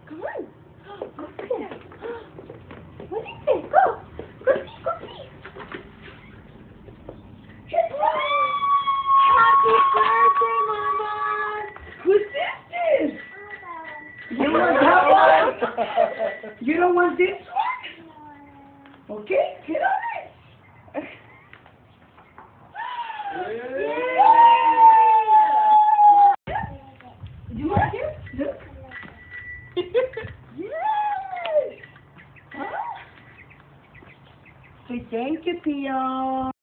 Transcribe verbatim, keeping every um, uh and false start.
Come on. Go see it. What is it? Go. Go see, go see. Happy birthday, Mama. Whose is this? You want that one? You don't want this one? Okay, get on it. You like it? Look. Yes. Huh? Say thank you, Theo.